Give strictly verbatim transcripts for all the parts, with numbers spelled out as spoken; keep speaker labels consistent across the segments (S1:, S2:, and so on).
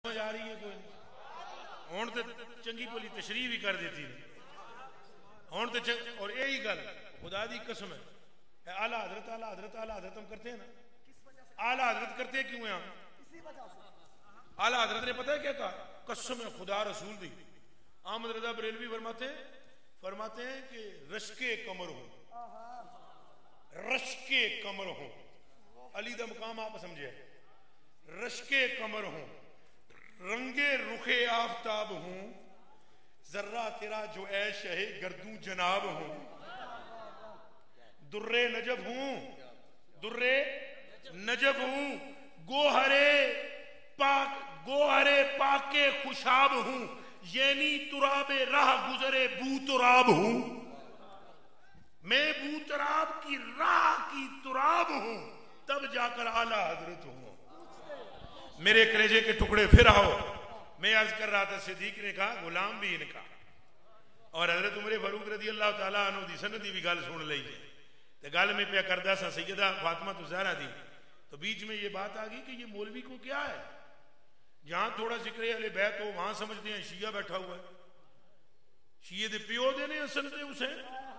S1: समझ आ रही है कोई? हुण तो चंगी भली तशरीह भी कर देती है हुण तो चंग... और यही गल खुदा दी कसम है आला हजरत आला हजरत आला हजरत हम करते हैं ना, आला हजरत करते हैं क्यों हैं हम? आला हजरत ने पता है क्या कहा? कसम है खुदा रसूल दी। अहमद रजा बरेलवी फरमाते हैं फरमाते हैं कि रश्के कमर हो, रश्के कमर हो, अली दा मकाम आप समझे, रश्के कमर हो, रंगे रुखे आफताब हूं, जर्रा तेरा जो ऐश है गर्दू जनाब हूं, दुर्रे नजब हूं, दुर्रे नजब हूं, गोहरे पाक गोहरे पाके खुशाब हूं, यानी तुराबे राह गुजरे बू तुराब हूं, मैं बू तुराब की राह की तुराब हूं, तब जाकर आला हजरत हूं। मेरे कलेजे के टुकड़े फिर आओ। मैं अर्ज कर रहा था सिद्दीक ने कहा गुलाम भी इनका, और हजरत उमर फारूक रजी अल्लाह तआला अन्हु दी सनद दी भी गल सुन लीजिए। तो गल में पे करदा सा सैयदा फातिमा तो ज़हरा दी, तो बीच में ये बात आ गई कि ये मौलवी को क्या है, जहां थोड़ा जिक्र अहले बैत हो वहां समझते हैं शिया बैठा हुआ है। शिये दे प्यो दे ने हसन ते हुसैन,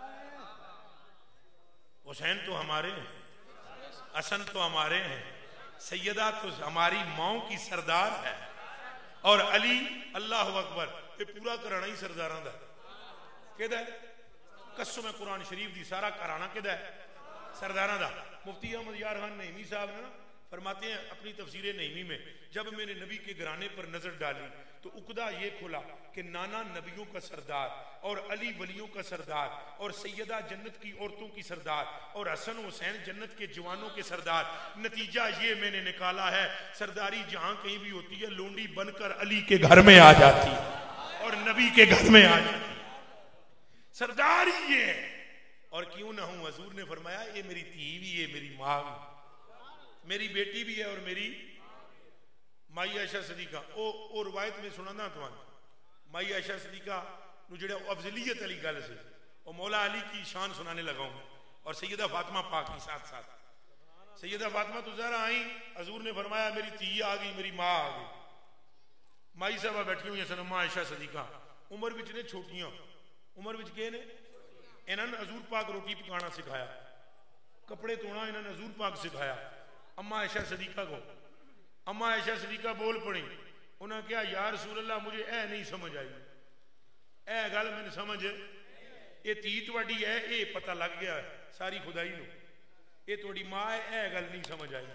S1: हुसैन तो हमारे हैं, हसन तो हमारे हैं, सैयदा तो हमारी माओ की सरदार है, और अली अल्लाह अकबर ये पूरा घराना ही सरदारां दा किहदा है? कसम है कुरान शरीफ दी सारा घराना किहदा है? सरदारां दा। मुफ्ती अहमद यार खान नईमी साहब ने फरमाते हैं अपनी तफसीर नईमी में, जब मैंने नबी के घराने पर नजर डाली तो उकदा ये खुला कि नाना नबियों का सरदार और अली वलियों का सरदार और सैयदा जन्नत की औरतों की सरदार और हसन हुसैन जन्नत के जवानों के सरदार। नतीजा ये मैंने निकाला है सरदारी जहां कहीं भी होती है लोंडी बनकर अली के घर में आ जाती और नबी के घर में आ जाती, सरदारी ये है। और क्यों ना हूं, हजूर ने फरमाया ये मेरी धी भी है, मेरी मां भी, मेरी बेटी भी है और मेरी माई आयशा सदीका। ओ ओ रवायत में सुनाना तुहानू, माई आयशा सदीका नु जेड़ा अफजलियत वाली गल सी ओ मौला अली की शान सुनाने लगा हूं, और सैयदा फातिमा पाक की साथ साथ। सैयदा फातिमा तो ज़हरा आई, हजूर ने फरमाया मेरी धी आ गई, मेरी मां आ गई। माई साहबा बैठी हुई सन, अम्मा आयशा सदीका उम्र विच ने छोटियां, उम्र विच के ने, इन्होंने हजूर पाक रोटी पकाना सिखाया, कपड़े धोना इन्होंने हजूर पाक सिखाया अम्मा आयशा सदीका को। अम्मा आयशा सदीका बोल पड़ी, उन्हें क्या या रसूल अल्लाह मुझे ए नहीं समझ आई, ए गल मैंने समझ ये धी तुहाडी है, ये पता लग गया सारी खुदाई नूं, ये तुहाडी मां है, ए गल नहीं समझ आई।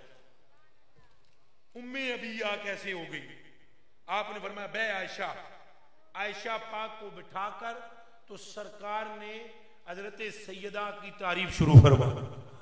S1: उम्मे अबिया कैसे हो गई? आपने फरमाया बे आयशा। आयशा पाक को बिठाकर तो सरकार ने हजरत सैयदा की तारीफ शुरू फरमाई।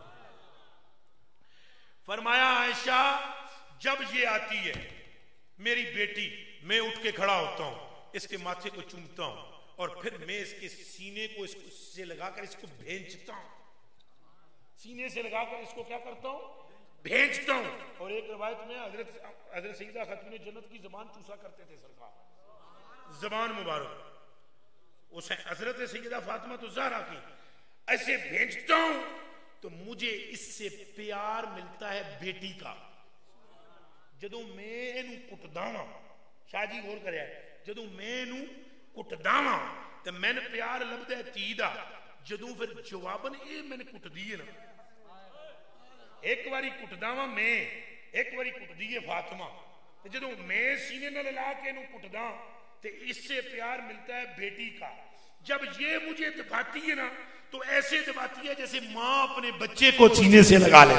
S1: फरमाया आयशा जब ये आती है मेरी बेटी, मैं उठ के खड़ा होता हूं, इसके माथे को चूमता हूं और फिर मैं इसके सीने को इसको से लगाकर इसको भेंचता हूं, सीने से लगाकर इसको क्या करता हूं? भेंचता हूं। और एक रवायत में हजरत हजरत सैयदा खातून जन्नत की जबान चूसा करते थे सरकार, जबान मुबारक उस हजरत सैयदा फातिमा तो ज़हरा की ऐसे भेंचता हूं तो मुझे इससे प्यार मिलता है बेटी का। जदों मैं इनू कुटदा वां, शाहजी गौर करे, जदों मैं इनू कुटदा वां ते मैंने प्यार लभदा है धी दा, जदों फिर जवाबन ये मैंने कुटदी है ना, एक बारी कुटदा वां मैं, एक बारी कुटदी है फातिमा, ते जदों मैं सीने नाल ला के इनू कुटदा ते इससे प्यार मिलता है बेटी का। जब ये मुझे दबाती है ना तो ऐसे दबाती है जैसे मां अपने बच्चे को सीने से लगा ले।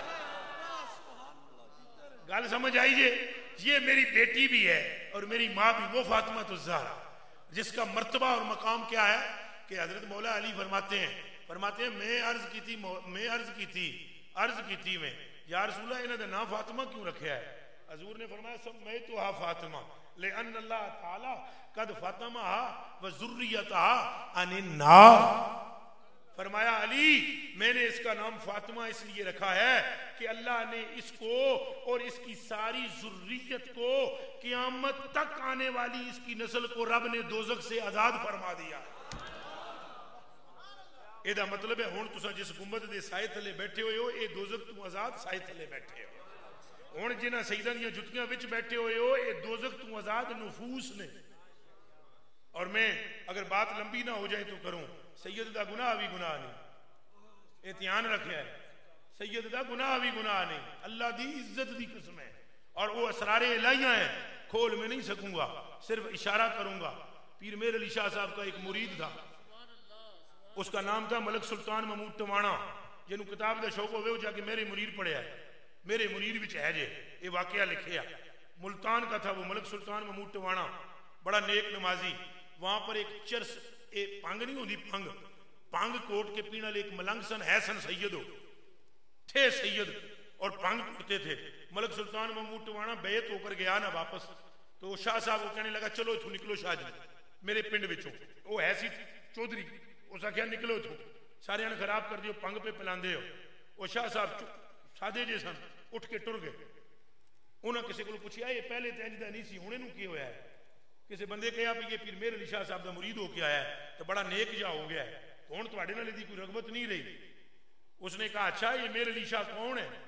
S1: गल समझ आई जे? ये मेरी बेटी भी है और मेरी मां भी, वो फातिमा तो ज़हरा जिसका मर्तबा और मकाम क्या है कि हजरत मौला अली फरमाते हैं फरमाते हैं मैं अर्ज की थी मैं अर्ज की थी अर्ज की थी मैं या रसूल अल्लाह इन्होंने ना फातिमा क्यों रखा है? हजूर ने फरमाया सब मैं तो हा फातिमा ले अल्लाह ताला कद फातिमा व ज़ुर्रियतहा अनिन्नार। फरमाया अली मैंने इसका नाम फातिमा इसलिए रखा है कि अल्लाह ने इसको और इसकी सारी ज़ुर्रियत को क़यामत तक आने वाली इसकी नस्ल को रब ने दोज़ख से आजाद फरमा दिया। एदा मतलब है हुण तुसां जिस गुंबद दे साए थले बैठे हुए हो, ये दोज़ख तो आजाद साए थले बैठे हो। हुण जिन्हां सईदां दीयां जुत्तियां विच बैठे हुए हो, ये दोज़ख तो आजाद नफूस ने। और मैं अगर बात लंबी ना हो जाए तो करूं, सैयद दा गुनाह भी गुनाह नहीं, ये ध्यान रखे, सैयद दा गुनाह भी गुनाह नहीं, अल्लाह दी इज्जत दी कसम है। और वो असरारे इलाहियां हैं, खोल में नहीं सकूंगा, सिर्फ इशारा करूंगा। पीर मेर अली शाह साहब का एक मुरीद था, उसका नाम था मलक सुल्तान महमूद टवाणा। जिन्हों किताब का शौक हो जाके मेरे मुरीद पढ़िया है, मेरे मुरीद विच है जे ये वाकया लिखे, मुल्तान का था वो मलक सुल्तान महमूद टवाणा, बड़ा नेक नमाजी। वहां पर एक चरस ए पंग नहीं होती, पंग पंग कोट के पीने वाले एक मलंग सन, है सन सैयद हो थे सैयद, और पंग कुटते थे। मलक सुल्तान महमूद टवाणा बैत होकर गया ना वापस, तो शाह साहब को कहने लगा चलो इथों निकलो शाह जी, मेरे पिंड विचों। वो है सी चौधरी, उस आख्या निकलो इथों, सारे ने खराब कर दियो, पंग पे पिलांदे हो। वो शाह साहब सादे जे सन, उठ के टुर गए। उन्होंने किसी को पूछा ये पहले तो इंज दा नहीं सी, हुण इहनूं की होया है? किसी बंदे कहा भी ये पीर मेर अली शाह साहब का मुरीद होके आया है तो बड़ा नेक जा हो गया है, तो हुण तुहाडे नाल इहदी कोई रगबत नहीं रही। उसने कहा अच्छा ये मेर अली शाह कौन है?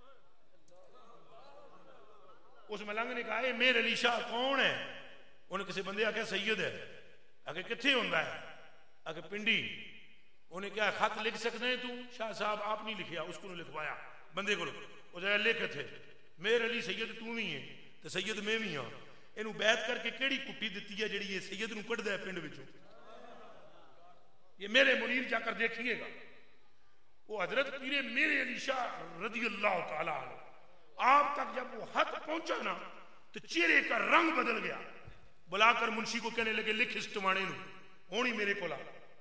S1: उस मलंग ने कहा ये मेर अली शाह कौन है? उन्हें किसी बंदे आख्या सैयद है। आगे कित्थे हुंदा है? आगे पिंडी। उन्हें क्या खत लिख सकते हैं तू? शाह साहब आप नहीं लिखिया, उसको लिखवाया बंदे को, लिख थे मेर अली सैयद तू भी है तो सैयद मैं भी हाँ। इनू बैत करके केड़ी कुट्टी दी है जी ये सैयद नूं कढ़दा है पिंड विचों? ये मेरे मुनीर जाकर देखिएगा। वो हजरत पीरे मेरे अली शाह रज़ी अल्लाह तआला आप तक जब वो हक पहुंचा ना तो चेहरे का रंग बदल गया। बुलाकर मुंशी को कहने लगे लिख इस टवाणे नूं, होनी मेरे को।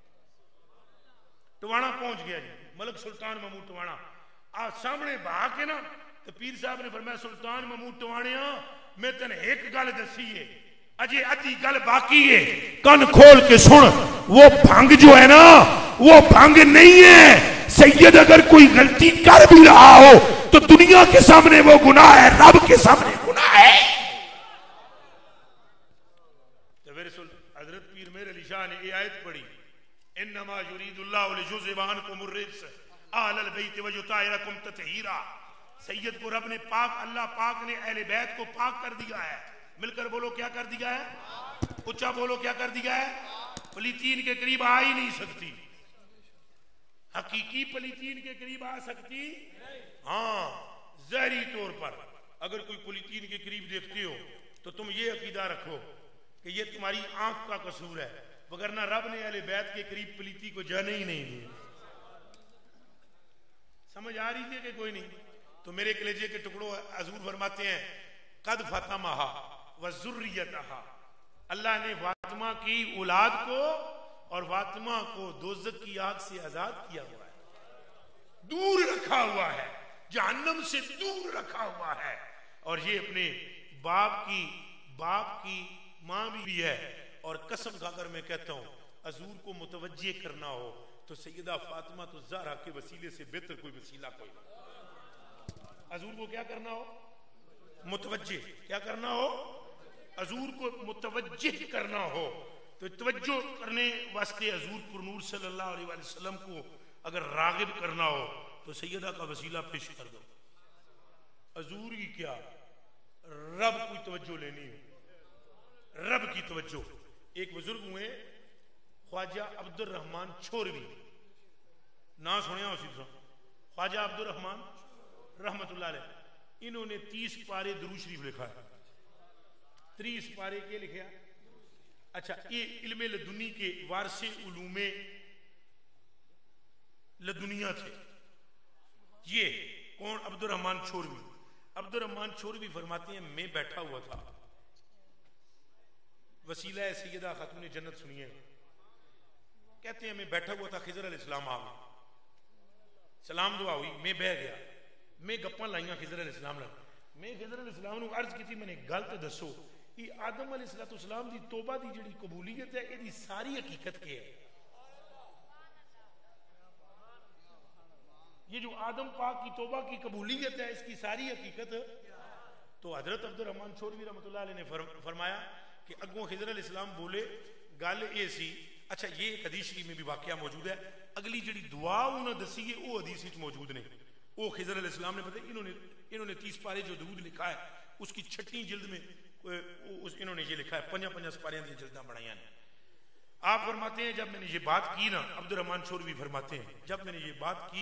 S1: टवाणा पहुंच गया जी, मलक सुल्तान महमूद टवाणा आ सामने बहा के ना, तो पीर साहब ने फरमाया सुल्तान महमूद टवाणिया मैं तेन एक गल दसी है, अजे अद्धी गल बाकी है, कन खोल के सुन। वो भंग जो है ना वो भंग नहीं है। सैयद अगर कोई गलती कर भी रहा हो तो दुनिया के सामने वो गुनाह है, रब के सामने गुनाह है। तो मेरे हजरत पीर मेर अली शाह ने ये आयत पढ़ी, इन्नमा युरीदुल्लाहु लियुज़हिबा अन्कुम अर्रिज्स अहलल बैत व युताहिरकुम तत्हीरा। सैयद को रब ने पाक, अल्लाह पाक ने अहले बैत को पाक कर दिया है। मिलकर बोलो क्या कर दिया है? ऊंचा बोलो क्या कर दिया है? पलीतीन के करीब आ ही नहीं सकती। हकीकी पलीतीन के करीब आ सकती? हाँ, जहरी तौर पर अगर कोई पलीतीन के करीब देखते हो तो तुम ये अकीदा रखो कि ये तुम्हारी आंख का कसूर है, वगरना रब ने अहले बैत के करीब पलीती को जाने ही नहीं दिया। समझ आ रही है कि कोई नहीं? तो मेरे कलेजे के टुकड़ों हजूर फरमाते हैं कद फतमहा व ज़ुर्रियतहा, अल्लाह ने फातिमा की औलाद को और फातिमा को दोज़ख की आग से आजाद किया हुआ है, दूर रखा हुआ है, जहन्नम से दूर रखा हुआ है। और ये अपने बाप की बाप की मां भी है। और कसम खाकर मैं कहता हूं हजूर को मुतवज्जे करना हो तो सैयदा फातिमा तो ज़हरा के वसीले से बेहतर कोई वसीला कोई नहीं। हजूर को क्या करना हो? मुतवज्जे। क्या करना हो? हजूर को मुतवज्जे करना हो तो तवज्जो करने वास्ते हजूर पुरनूर सल्लल्लाहु अलैहि वसल्लम को अगर रागिब करना हो तो सैयदा का वसीला पेश कर दो। हजूर की क्या, रब की तवज्जो लेनी हो, रब की तवज्जो। एक बुजुर्ग हुए ख्वाजा अब्दुल रहमान छोरवी, ना सुनिया उसी तरह, ख्वाजा अब्दुल रहमान रहमतुल्लाह अलैह, इन्होंने तीस पारे दुरूद शरीफ लिखा है। तीस पारे के लिखे? अच्छा, ये इल्मे लदुनी के वारसे उलूमे लदुनिया थे। ये कौन? अब्दुल रहमान छोरवी। अब्दुल रहमान छोरवी फरमाते हैं मैं बैठा हुआ था, वसीला है सैयदा खातून जन्नत सुनिए, कहते हैं मैं बैठा हुआ था, खिजर अलैहिस्सलाम आ गए, सलाम दुआ हुई, मैं बह गया, मैं गप्पा लाइया खिजर अलैहिस्सलाम नाल। मैं खिजर अलैहिस्सलाम नूं अर्ज की मैंने गल तो दसो कि आदम अलैहिस्सलाम दी तौबा दी जिहड़ी कबूलियत है इहदी सारी हकीकत क्या है? ये जो आदम पाक की तौबा की कबूलियत है इसकी सारी हकीकत। तो हजरत अब्दुल रहमान छोरवी रहमतुल्लाह अलैह ने फरमाया कि अगों खिजर अलैहिस्सलाम बोले गल ये सी। अच्छा, ये एक हदीस शरीफ में भी वाकया मौजूद है, अगली जी दुआ उन्होंने दसी है वो हदीस मौजूद ने। वो खिजर अलैहिस्सलाम ने पता इन्होंने इन्होंने तीस पारे जो दुरूद लिखा है उसकी छठी जिल्द में ये लिखा है, पंजा पंजा सपारियां दी जल्दा बनाया ने। आप फरमाते हैं जब मैंने ये बात की ना, अब्दुर्रहमान शोरवी फरमाते हैं जब मैंने ये बात की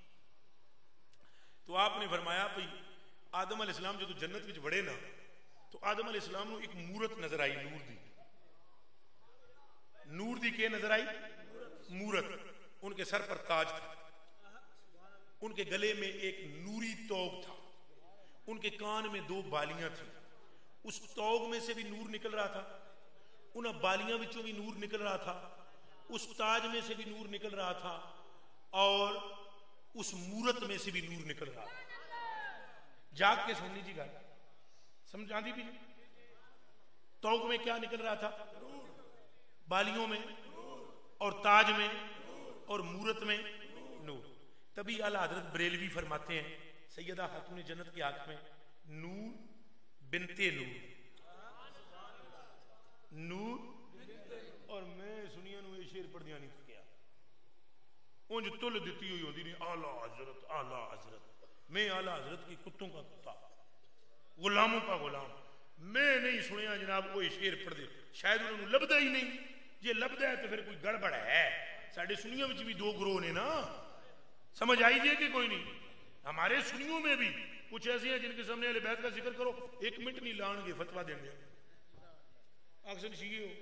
S1: तो आपने फरमाया भाई आदम अलैहिस्सलाम जो जन्नत विच वड़े ना तो आदम अलैहिस्सलाम को एक मूरत नजर आई, नूर दी। नूर दी के नजर आई? मूरत। उनके सर पर ताज था, उनके गले में एक नूरी तौग था, उनके कान में दो बालियां थी, उस तौग में से भी नूर निकल रहा था, उन बालियां विचों भी नूर निकल रहा था, उस ताज में से भी नूर निकल रहा था और उस मूरत में से भी नूर निकल रहा था। जाग के सुन लीजिए गल, समझ आती भी? तौग में क्या निकल रहा था? बालियों में और ताज में और मूरत में नूर। तभी आला हजरत बरेलवी फरमाते हैं सैयदा खातून जन्नत के आंख में नूर बिनते नूर, नूर। और मैं सुनिया नु ये शेर पढ़दिया नहीं थकिया, उंज तुल दी हुई होती नहीं, आला हजरत आला हजरत, मैं आला हजरत की कुत्तों का कुत्ता, गुलामों का गुलाम। मैं नहीं सुनिया जनाब वो शेर पढ़ दे, शायद उन्होंने लभदा ही नहीं। जे लभदा है तो फिर कोई गड़बड़ है। साढ़े सुनियों में भी दो ग्रोह ने ना, समझ आई जे कि कोई नहीं? हमारे सुनियों में भी कुछ ऐसे हैं जिनके सामने अहले बैत का जिक्र करो एक मिनट नहीं लाएंगे, फतवा देंगे, अक्सर शीए हो,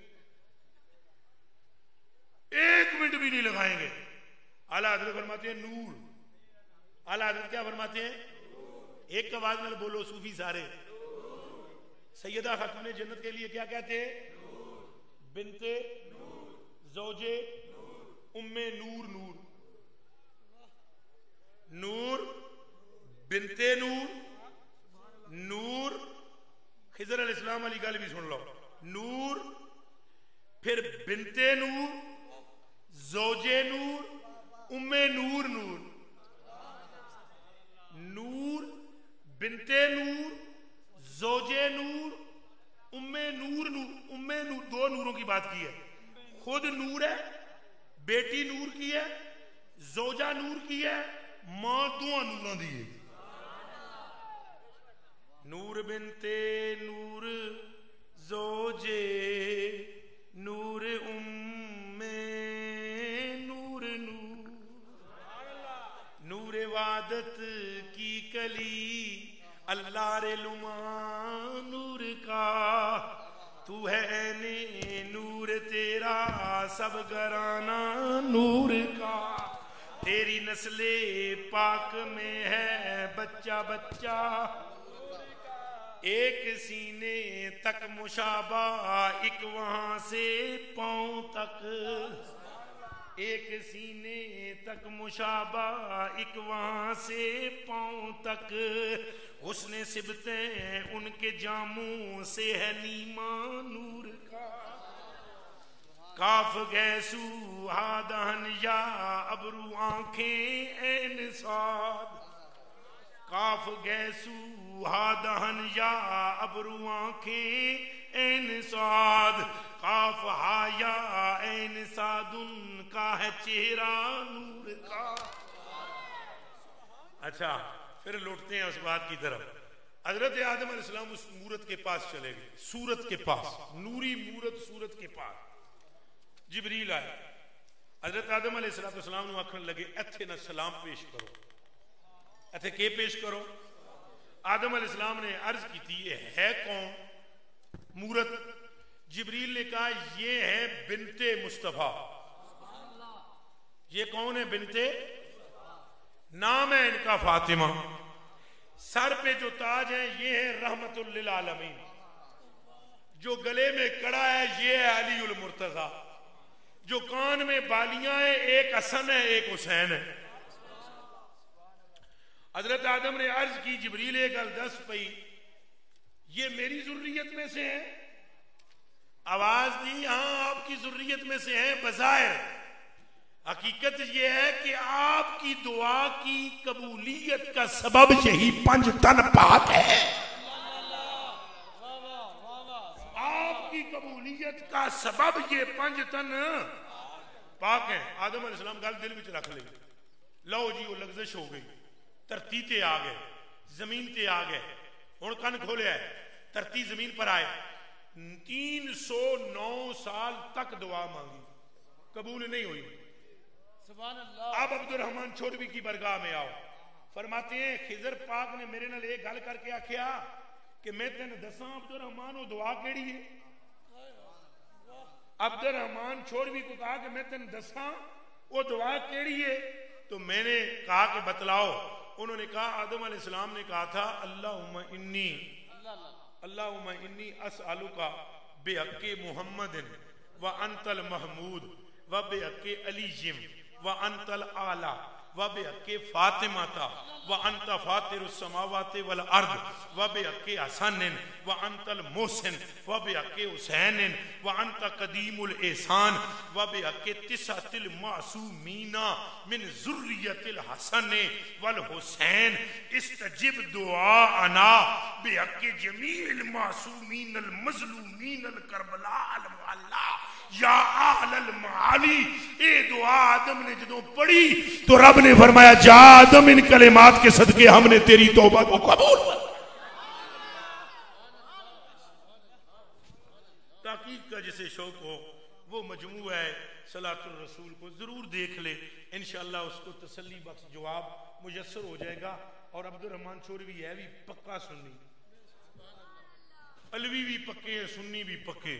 S1: एक मिनट भी नहीं लगाएंगे। आला हजरत फरमाते हैं नूर। आला हजरत क्या फरमाते हैं? एक आवाज में बोलो सूफी सारे। सैयदा खातून जन्नत के लिए क्या कहते हैं? बिनते ज़ौजे उम्मे नूर। नूर नूर बिनते नूर, नूर। खिजर अलैहिस्सलाम वाली गल भी सुन लो, नूर फिर बिनते नूर, ज़ौजे नूर, उम्मे नूर। नूर नूर बिनते नूर, ज़ौजे नूर, उम्मे नूर। नूर उम्मे नूर, दो नूरों की बात की है। खुद नूर है, बेटी नूर की है, ज़ौजा नूर की है, मां दो नूरों दी है। नूर बिनते नूर, ज़ौजे नूर, उम्मे नूर। नूर नूर वादत की कली, अल्लाह रे लुमा नूर का, तू है ने नूर तेरा सब घराना नूर का, तेरी नस्ले पाक में है बच्चा बच्चा, एक सीने तक मुशाबा, एक वहां से पांव तक, एक सीने तक मुशाबा, एक वहां से पांव तक, उसने सिबते उनके जामों से है नीमा नूर का, काफ गैसू हादहन या अबरू आंखें ऐन साद, काफ गैसू हादहन या अबरू आंखें ऐन साद, काफ हाया ऐन सादुन का है चेहरा नूर का। अच्छा फिर लौटते हैं उस बात की तरफ। हजरत आदम अलैहिस्सलाम उस मूरत के पास चले गए, सूरत के पास, नूरी मूरत सूरत के पास। जिब्रील आए, हजरत आदम अलैहिस्सलाम नु आखन लगे इत्थे ना सलाम पेश करो, इत्थे के पेश करो? आदम अलैहिस्सलाम ने अर्ज की थी ये है कौन मूरत? जिब्रील ने कहा ये है बिनते मुस्तफा। ये कौन है? बिनते, नाम है इनका फातिमा, सर पे जो ताज है ये है रहमतुल लिल आलमीन, जो गले में कड़ा है ये है अलीउल मुर्तजा, जो कान में बालियां है एक हसन है एक हुसैन है। हजरत आदम ने अर्ज की जिब्रील एक गल दस पई ये मेरी जुर्रियत में से है? आवाज दी हाँ आपकी जुर्रियत में से है बज़ाहिर, हकीकत यह है कि आपकी दुआ की कबूलियत का सबब यही पंज तन पाक है। आपकी कबूलियत का सबब ये पंज तन पाक है। आदम अलैहिस्सलाम गल दिल में रख ली, लो जी वो लग्जश हो गई, धरती ते आ गए, जमीन ते आ गए, हुण कन खोलिया, धरती जमीन पर आए, तीन सौ नौ साल तक दुआ मांगी, कबूल नहीं हुई।
S2: सुभान अल्लाह।
S1: अब अब्दुर्रहमान छोड़वी की बरगाह में आओ, फरमाते हैं खिजर पाक ने मेरे नाल एक गल करके आख्या कि मैं तेन दसा अब्दुर्रहमान वो दुआ केड़ी है। अब्दुर्रहमान छोड़वी को कहा कि मैं तेन दसा वो दुआ केड़ी है। तो मैंने कहा कि बतलाओ। उन्होंने कहा आदम अलैहिस्सलाम ने कहा था अल्लाहुम्मा इन्नी अल्लाहुम्मा इन्नी अस्अलुका बिहक्के मुहम्मदिन व अंतल महमूद व बिहक्के अलीजिम व अंतल आला व बिहक्के फातिमाता व अंत फातिरुस समावाति वल अर्द व बिहक्के हसनिन व अंतल मोहसिन व बिहक्के हुसैनिन व अंत कदीमुल एहसान व बिहक्के तिसअतिल मासूमीना मिन ज़ुर्रियतिल हसन वल हुसैन इस्तजिब दुआअना बिहक्के जमील मासूमीन अल मज़लूमीन अल करबला अल मुअल्ला या अहलल माली। ये दुआ आदम ने जदों पढ़ी तो रब ने फरमाया जा आदम इन कलिमात के सदके हमने तेरी तौबा को कबूल। ताकीद का जिसे शौक हो वो मजमू है सलातुर रसूल को जरूर देख ले, इंशाअल्लाह उसको तसल्ली बख्श जवाब मुयस्सर हो जाएगा। और अब्दुर्रहमान छोड़वी है भी पक्का सुन्नी, अलवी भी पक्के हैं, सुन्नी भी पक्के।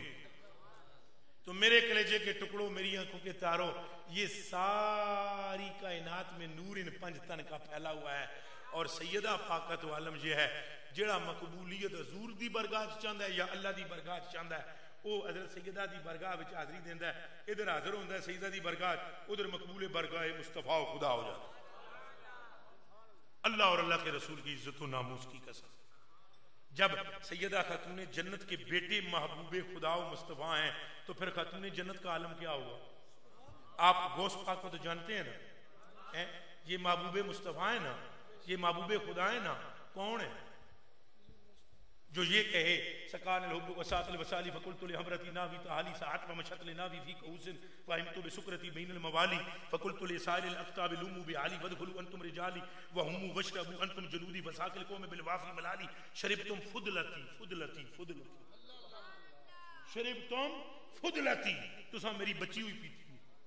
S1: तो मेरे कलेजे के टुकड़ों, मेरी आंखों के तारों, ये सारी कायनात में नूर इन पंज तन का फैला हुआ है। और सैयदा पाकत आलम ये है जेड़ा मकबूलियत हजूर दी बरगाह चाहता है या अल्लाह दी बरगाह चाहता है, वो हजरत सैयदा दी बरगाह विच हाजरी देंदा है। इधर हाजिर होंदा है सैयदा दी बरगाह, उधर मकबूल बरगाह मुस्तफा खुदा हो जाता। अल्लाह और अल्लाह के रसूल की इज्जत व नामूस की कसम। जब सैयदा खातून जन्नत के बेटे महबूबे खुदा मुस्तफा हैं तो फिर खातून जन्नत का आलम क्या हुआ? आप गौस पाक को तो जानते हैं ना, है? ये महबूबे मुस्तफा है ना, ये महबूबे खुदा है ना। कौन है जो ये कहे सकान लोगों को सातल वसाली फकुलतुल हमरती नावी ताली सात व मशतल नावी फी कौसिन फहिमतु बिसुकरती बैनल मवाली फकुलतुल साइल अक्ताब लुमु बि आली वदखुलु अंतुम रिजाली व हुम वशरबु अंतुम जुलूदी फसाकिल कौम बिल वाफी मलाली शरिबतुम फुदलती फुदलती फुदलती शरिबतुम फुदलती। तुसा मेरी बची हुई पीती,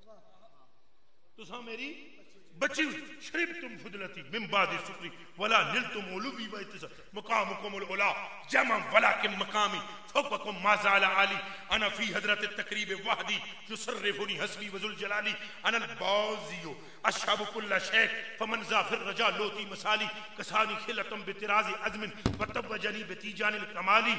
S1: तुसा मेरी बची हुई। शरिबतुम फुदलती मिन बादि शुक्री वला निलतुम उलुवी व इत्तिसा मकामुकुमुल उला जमा वला के मकामी फौककुम माज़ाला आली अना फी हजरत तकरीब वहदी युसर्रिफुनी हस्बी वजुल जलाली अनल बाज़ियो अशहबु कुल्ला शेख फमन ज़ाफिर रजा लोती मसाली कसानी खिलतम बितिराज़ि अज़मिन व तवजनी बितीजानिल कमाली।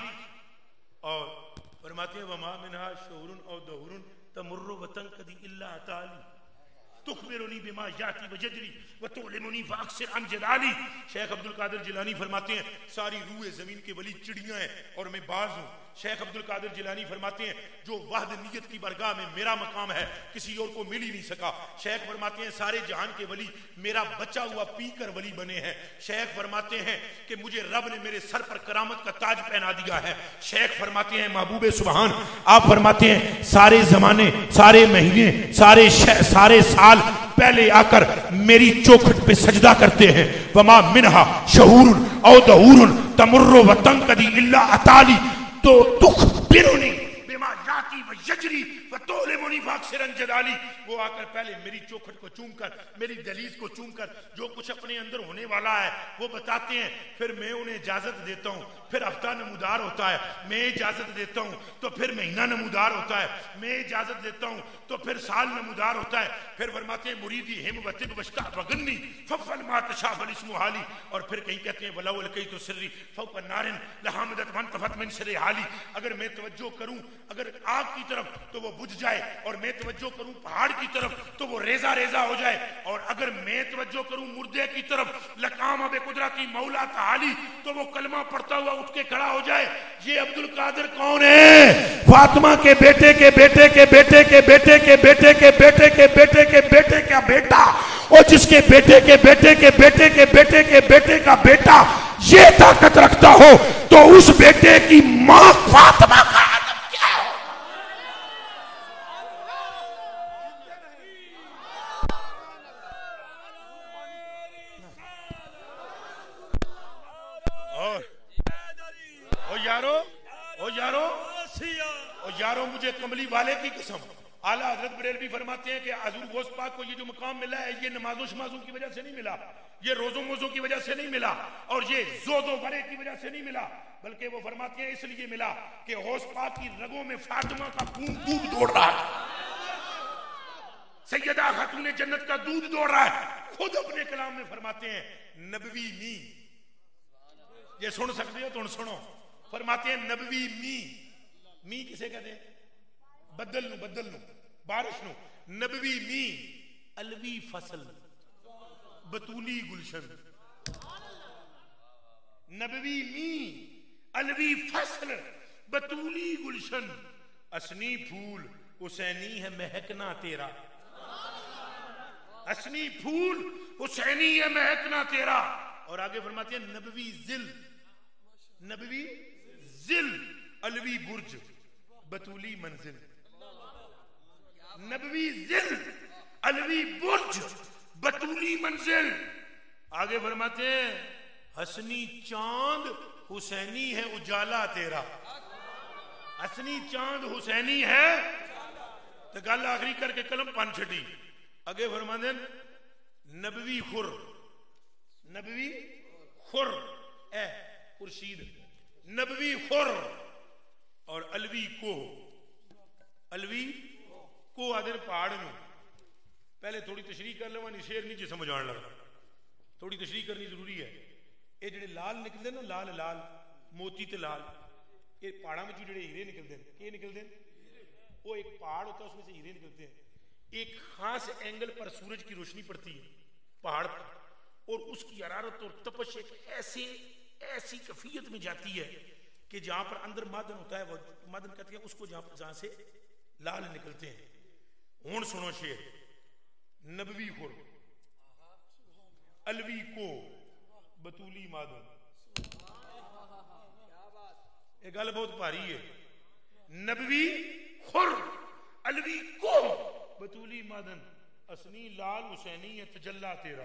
S1: और फरमाते हैं वमा मिनहा शौरुन औ दहुरुन तमुर्रु वतन कदी इल्ला ताली तुखबिरुनी बिमा याती वजदरी व तुलिमुनी फाक्सिर अन जलाली। शेख अब्दुल कादिर जिलानी फरमाते हैं सारी रूह जमीन के वली चिड़ियां हैं और मैं बाज हूं। शेख अब्दुल कादिर जिलानी फरमाते हैं जो वहदनियत की बरगाह में मेरा मकाम है किसी और को मिल ही नहीं सका। शेख फरमाते हैं सारे जहान के वली मेरा बचा हुआ पीकर वली बने हैं। शेख फरमाते हैं कि मुझे रब ने मेरे सर पर करामत का ताज पहना दिया है। शेख फरमाते हैं महबूबे सुबहान आप फरमाते हैं सारे जमाने सारे महीने सारे सारे साल पहले आकर मेरी चौखट पे सजदा करते हैं। वमा मिनहा शहूरुन औ दहूरुन तमुर्रु व तंकदी इल्ला अताली तो तुख बिरुनी बिमा याती व यजरी व तुलिमुनी फाक्सिरन जलाली। वो आकर पहले मेरी चौखट को चूमकर मेरी दलीज को चूमकर जो कुछ अपने अंदर होने वाला है वो बताते हैं, फिर मैं उन्हें इजाजत देता हूँ, फिर हफ्ता नमूदार होता है, मैं इजाजत देता हूँ तो फिर महीना नमूदार होता है, मैं इजाजत देता हूँ तो फिर साल नमूदार होता है। फिर फरमाते हैं मुरीदी हिम वतिब वश्ता वगन्नी फफल मा तशाफल इसमु हाली। और फिर कहीं कहते हैं वलाउल कई तो सिर्री फौक नारिन लहामदत मन तफत मिन सिर हाली। अगर मैं तवज्जो करूं अगर आग की तरफ तो वो बुझ जाए, और मैं तवज्जो करूं पहाड़ की तरफ तो वो रेजा रेजा हो जाए, और अगर मैं तवज्जो करूं मुर्दे की तरफ लकाम बे कुदरती मौला ताली तो वो कलमा पढ़ता हुआ उठ के खड़ा हो जाए। ये अब्दुल कादिर कौन है? फातिमा के बेटे के बेटे के बेटे के बेटे के बेटे के बेटे के बेटे के बेटे का बेटा, और जिसके बेटे के बेटे के बेटे के बेटे के बेटे का बेटा ये ताकत रखता हो तो उस बेटे की मां फातिमा का आलम क्या हो? और ओ यारो ओ यारो और यारों मुझे कमली वाले की कसम, आला हजरत बरेलवी फरमाते हैं कि हजूर गौस पाक को ये जो मुकाम मिला है ये नमाजों शमाजों की वजह से नहीं मिला, ये रोजों मोजों की वजह से नहीं मिला, और ये जोदो बरे की वजह से नहीं मिला, बल्कि वो फरमाते हैं इसलिए मिला कि गौस पाक की रगों में फातिमा का खून दूध दौड़ रहा है, सैयदा खातून जन्नत का दूध दौड़ रहा है। खुद अपने कलाम में फरमाते हैं नबवी मी, ये सुन सकते हो तो सुनो, फरमाते हैं नबवी मी, मी किसे कहते हैं? बदल नू, बदल नू, बारिश नू। नबवी मी अलवी फसल बतूली गुलशन, नबवी मी अलवी फसल बतूली गुलशन, असनी फूल हुसैनी है महकना तेरा, असनी फूल हुसैनी है महकना तेरा। और आगे फरमाते हैं नबवी जिल, नबवी जिल अलवी बुर्ज बतूली मंजिल, नबवी जिल अलवी बुर्ज बतूली मंजिल। आगे फरमाते हैं हसनी चांद हुसैनी है उजाला तेरा, हसनी चांद हुसैनी है। तो गल आखिरी करके कलम पन छड़ी, अगे फरमाते हैं नबवी खुर, नबवी खुर ए खुर्शीद, नबवी खुर और अलवी को, अलवी को आदर पहाड़ नू। पहले थोड़ी तशरीह कर लवा, नहीं शेर नीचे समझ आने लगा, थोड़ी तशरीह करनी जरूरी है। ये जेडे लाल निकलते ना, लाल लाल मोती ते लाल, ये पहाड़ों में जेडे हीरे निकलते हैं, के निकलते हैं? वो एक पहाड़ होता है उसमें से हीरे निकलते हैं। एक खास एंगल पर सूरज की रोशनी पड़ती है पहाड़ पर, और उसकी हरारत और तपश एक ऐसे ऐसी कैफियत में जाती है कि जहां पर अंदर मादन होता है, वो मादन कहते हैं उसको, जहां पर जहां से लाल निकलते हैं। हुण सुनो शेर, नबवी खुर अलवी को बतूली मादन, ये गल बहुत भारी है। नबवी खुर अलवी को बतूली मादन, असनी लाल हुसैनी है तजल्ला तेरा,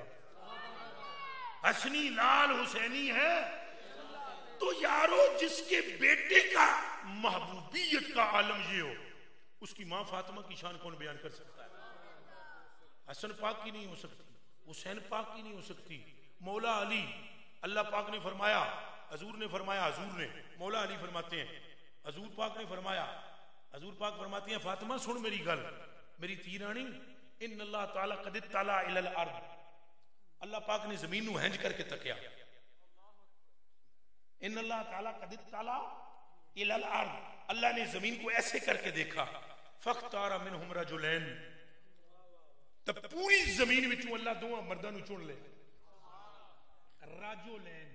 S1: असनी लाल हुसैनी है। तो यारो जिसके बेटे का महबूबियत का आलम ये हो, उसकी मां फातिमा की शान कौन बयान कर सकता है? हसन पाक की नहीं हो सकती, हुसैन पाक की नहीं हो सकती, मौला अली, अल्लाह पाक ने फरमाया, हजूर ने फरमाया, हजूर ने, मौला अली फरमाते हैं, हजूर पाक ने फरमाया, हजूर पाक फरमाती हैं फातिमा सुन मेरी गल, मेरी धी रानी, इन अल्लाह ताला कद ताला इलल अर्द, अल्लाह पाक ने जमीन नू हैंज करके तकिया, इन अल्लाह ताला कद ताला इलल अर्द, अल्लाह ने जमीन को ऐसे करके देखा, फख्तारा मिनहुम रजुलैन, तब पूरी जमीन विचों अल्लाह दो मर्दां नू चुन ले, राजुलैन,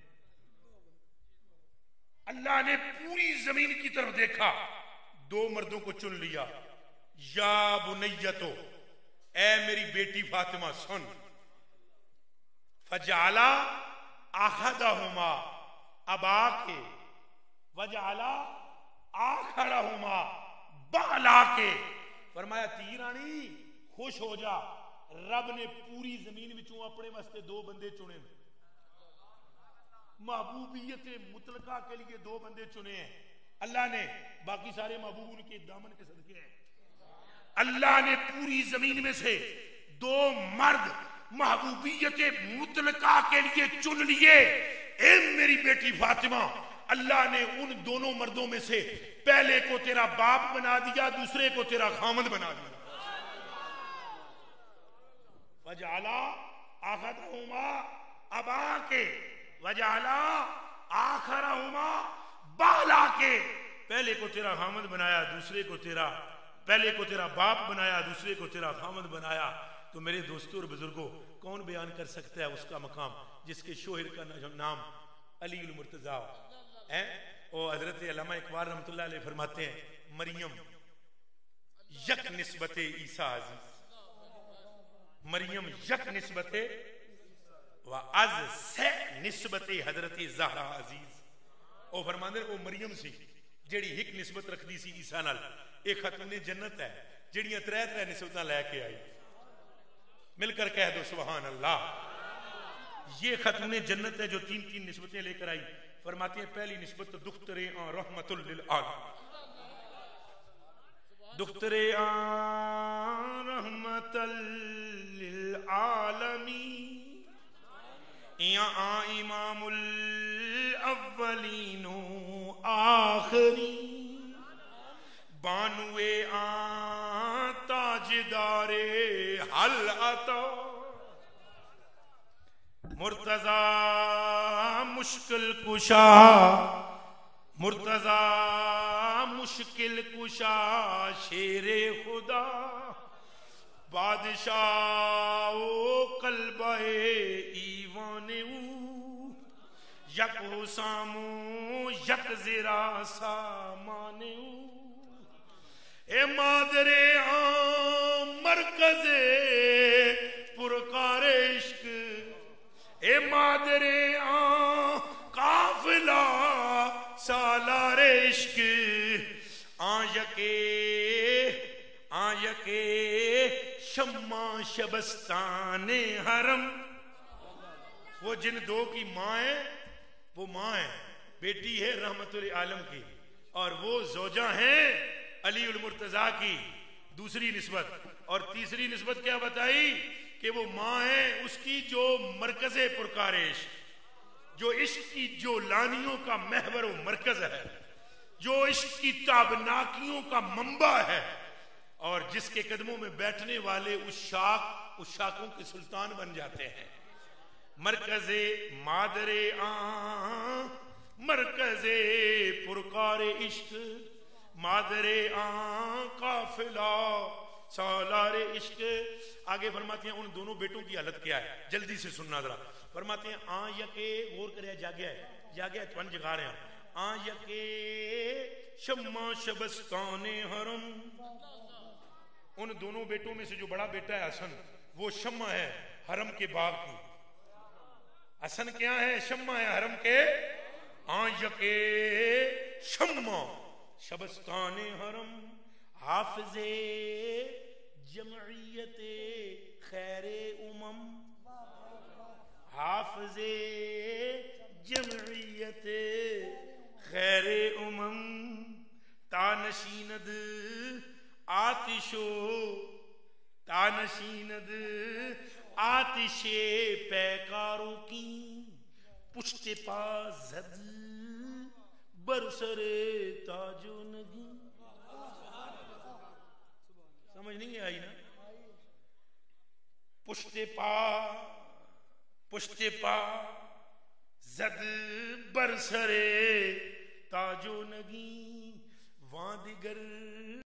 S1: अल्लाह ने पूरी जमीन की तरफ देखा, दो मर्दों को चुन लिया, या बुनैयतो, ए मेरी बेटी फातिमा सुन, फजाला अहदहुमा अबा के, वजाला आखरहुमा बाला के, फरमाया धी रानी खुश हो जा, रब ने पूरी जमीन विचों अपने वास्ते दो बंदे चुने, महबूबियत मुतलका के लिए दो बंदे चुने हैं अल्लाह ने, बाकी सारे महबूब उनके दामन के सदके हैं। अल्लाह ने पूरी जमीन में से दो मर्द महबूबियत मुतलका के लिए चुन लिए। ए मेरी बेटी फातिमा, अल्लाह ने उन दोनों मर्दों में से पहले को तेरा बाप बना दिया, दूसरे को तेरा खामद बना दिया। वजाला आखरहुमा अबा के, वजाला आखरहुमा बाला के, पहले को तेरा खामद बनाया, दूसरे को तेरा, पहले को तेरा बाप बनाया, दूसरे को तेरा खामद बनाया। तो मेरे दोस्तों और बुजुर्गों, कौन बयान कर सकता है उसका मकाम जिसके शोहर का नाम अली उल मुर्तजा है? और हजरत अल्लामा इकबाल रहमतुल्लाह अलैह फरमाते हैं, मरियम यक निस्बते ईसा अजीज, मरियम यक निस्बते व अज से निस्बते हजरत ज़हरा अजीज। और फरमाते हैं वो मरियम सी जेड़ी हिक निस्बत रखती सी ईसा नाल, एक खातूने जन्नत है जेड़ियां त्रै त्रै निस्बतां लैके आई। मिलकर कह दो सुभान अल्लाह। ये खातूने जन्नत है जो तीन तीन निस्बतें लेकर आई। फरमाती हैं पहली निस्बत तो दुख्तरे रहमतुल लिल आलमीन, दुख्तरे आ रहमतल लिल आलमी या आ इमामुल अव्वलीनो आखिरी बानुए आ ताजदारे हल अता मुर्तजा मुश्किल कुशा मुर्तजा मुश्किल कुशा शेरे खुदा बादशाह कल्बे ईवाने यक हो सामो यक जिरा सा माने ए मादरे आ मरकजे पुरकारे इश्क ए मादरे आ काफिला सालारे इश्क आयके आयके शम्मा शबस्ताने हरम। वो जिन दो की माँ है वो माँ है, बेटी है रहमतुल आलम की, और वो जोजा है अली उल मुर्तजा की दूसरी निस्बत। और तीसरी निस्बत क्या बताई कि वो माँ है उसकी जो मरकज़े पुरकारेश, जो इश्क की जो लानियों का महवर व मरकज है, जो इश्क की ताबनाकियों का मंबा है, और जिसके कदमों में बैठने वाले उस शाख उस शाखों के सुल्तान बन जाते हैं। मरकज़े मादरे आ मरकज़े पुरकारे इश्क मादरे आ काफिला सालारे इश्क। आगे फरमाते हैं उन दोनों बेटों की हालत क्या है, जल्दी से सुनना जरा। फरमाते हैं आ यके गौर करे जागे है जागे है तुम जगा रहे हैं आ यके शम्मा शबस्ताने हरम। उन दोनों बेटों में से जो बड़ा बेटा है हसन, वो शम्मा है हरम के बाग की। हसन क्या है? शम्मा है हरम के। आयके शम्मा शबस्ताने हरम हाफिजे जमइयते खैरे उमम हाफिजे जमइयते खैरे उमम तानशीनद आतिशो तानशीनद आतिशे पैकारों की पुष्टे पाजद बरसरे ताजो नगी। समझ नहीं आई ना? पुष्टे पा पुष्टे पा जद बरसरे ताजो नगी वादिगर